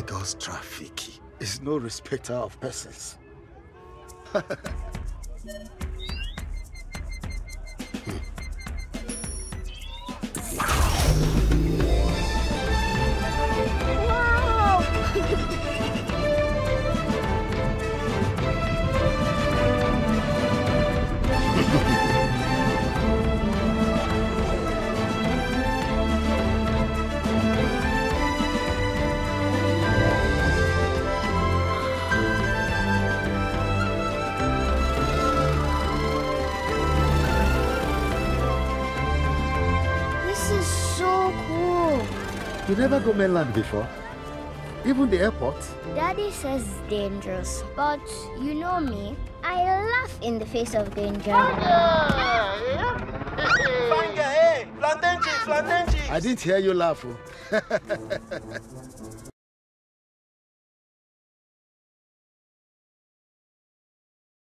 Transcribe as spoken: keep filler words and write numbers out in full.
Lagos traffic is no respecter of persons. You never go mainland before? Even the airport? Daddy says it's dangerous, but you know me, I laugh in the face of danger. I didn't hear you laugh.